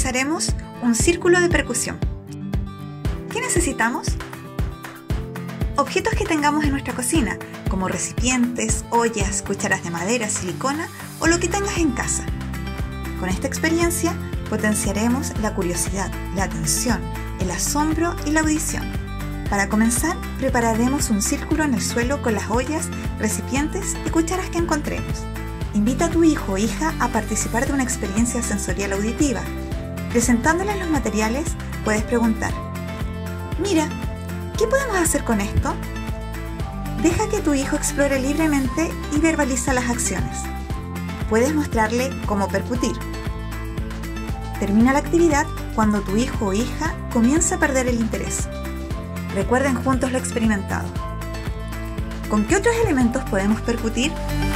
realizaremos un círculo de percusión. ¿Qué necesitamos? Objetos que tengamos en nuestra cocina, como recipientes, ollas, cucharas de madera, silicona o lo que tengas en casa. Con esta experiencia potenciaremos la curiosidad, la atención, el asombro y la audición. Para comenzar, prepararemos un círculo en el suelo con las ollas, recipientes y cucharas que encontremos. Invita a tu hijo o hija a participar de una experiencia sensorial auditiva. Presentándoles los materiales, puedes preguntar: mira, ¿qué podemos hacer con esto? Deja que tu hijo explore libremente y verbaliza las acciones. Puedes mostrarle cómo percutir. Termina la actividad cuando tu hijo o hija comience a perder el interés. Recuerden juntos lo experimentado. ¿Con qué otros elementos podemos percutir?